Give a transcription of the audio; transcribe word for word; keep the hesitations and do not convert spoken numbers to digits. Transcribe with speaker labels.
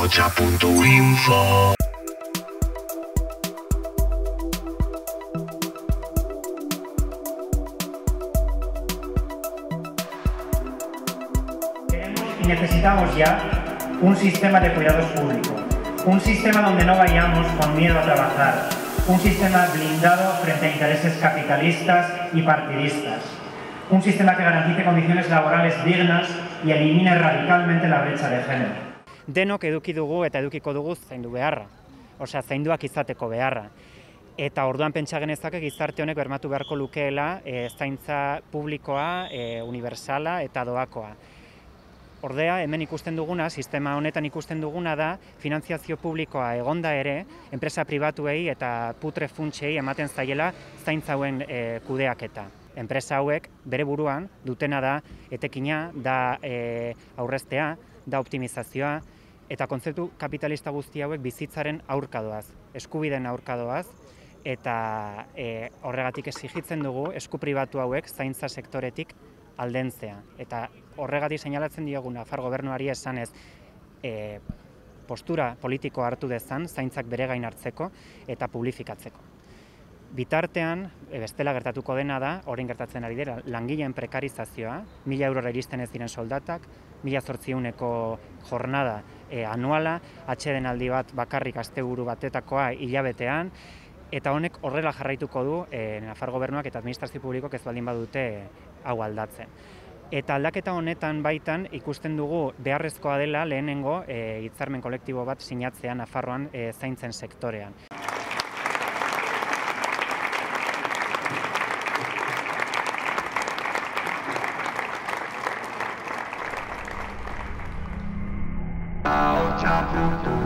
Speaker 1: ahotsa puntu info.
Speaker 2: Y necesitamos ya un sistema de cuidados público, un sistema donde no vayamos con miedo a trabajar, un sistema blindado frente a intereses capitalistas y partidistas, un sistema que garantice condiciones laborales dignas y elimine radicalmente la brecha de género.
Speaker 3: Denok eduki dugu eta edukiko dugu zaindu beharra, osea zainduak izateko beharra. Eta orduan pentsa genezake gizarte honek bermatu beharko lukeela e, zaintza publikoa, e, universala eta doakoa. Ordea, hemen ikusten duguna, sistema honetan ikusten duguna da, finantziazio publikoa egonda ere, enpresa pribatuei eta putre funtsei ematen zaiela zaintza hauen e, kudeaketa. Enpresa hauek bere buruan dutena da etekina, da e, aurreztea, da optimizazioa, eta kontzeptu kapitalista guzti hauek bizitzaren aurkadoaz, eskubideen aurkadoaz, eta e, horregatik exigitzen dugu esku pribatu hauek zaintza sektoretik aldentzea. Eta horregatik seinalatzen diogu Nafar gobernuari esanez e, postura politiko hartu dezan, zaintzak bere gain hartzeko eta publifikatzeko. Bitartean, e, bestela gertatuko dena da, orain gertatzen ari dira, langileen prekarizazioa, mila eurora iristen ez diren soldatak, mila zortziehuneko jornada e, anuala, atsedenaldi bat bakarrik asteburu batetakoa hilabetean, eta honek horrela jarraituko du e, Nafar gobernuak eta administrazio publikoak ez baldin badute hau aldatzen. Eta aldaketa honetan baitan ikusten dugu beharrezkoa dela lehenengo e, hitzarmen kolektibo bat sinatzea Nafarroan e, zaintzen sektorean.
Speaker 1: ahotsa puntu